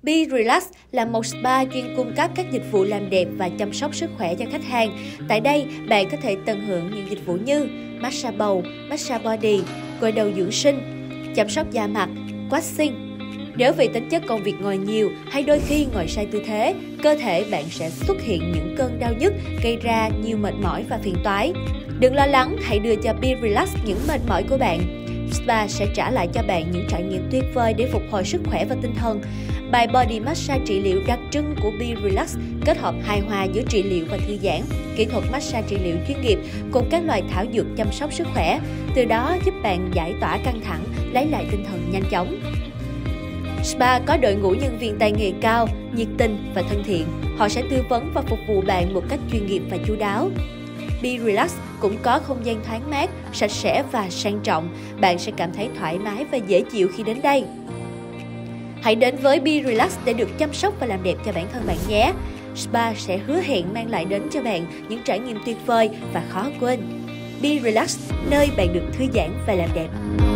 Be Relax là một spa chuyên cung cấp các dịch vụ làm đẹp và chăm sóc sức khỏe cho khách hàng. Tại đây, bạn có thể tận hưởng những dịch vụ như massage bầu, massage body, gội đầu dưỡng sinh, chăm sóc da mặt, waxing. Nếu vì tính chất công việc ngồi nhiều hay đôi khi ngồi sai tư thế, cơ thể bạn sẽ xuất hiện những cơn đau nhức gây ra nhiều mệt mỏi và phiền toái. Đừng lo lắng, hãy đưa cho Be Relax những mệt mỏi của bạn. Spa sẽ trả lại cho bạn những trải nghiệm tuyệt vời để phục hồi sức khỏe và tinh thần. Bài body massage trị liệu đặc trưng của Be Relax kết hợp hài hòa giữa trị liệu và thư giãn, kỹ thuật massage trị liệu chuyên nghiệp cùng các loại thảo dược chăm sóc sức khỏe, từ đó giúp bạn giải tỏa căng thẳng, lấy lại tinh thần nhanh chóng. Spa có đội ngũ nhân viên tay nghề cao, nhiệt tình và thân thiện. Họ sẽ tư vấn và phục vụ bạn một cách chuyên nghiệp và chu đáo. Be Relax cũng có không gian thoáng mát, sạch sẽ và sang trọng. Bạn sẽ cảm thấy thoải mái và dễ chịu khi đến đây. Hãy đến với Be Relax để được chăm sóc và làm đẹp cho bản thân bạn nhé. Spa sẽ hứa hẹn mang lại đến cho bạn những trải nghiệm tuyệt vời và khó quên. Be Relax, nơi bạn được thư giãn và làm đẹp.